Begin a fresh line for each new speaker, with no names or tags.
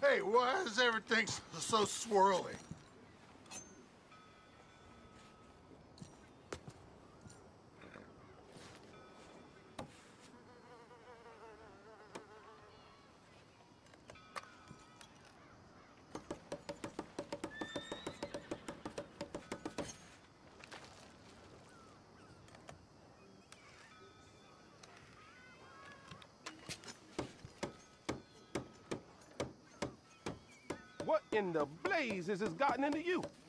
Hey, why is everything so swirly?
What in the blazes has gotten into you?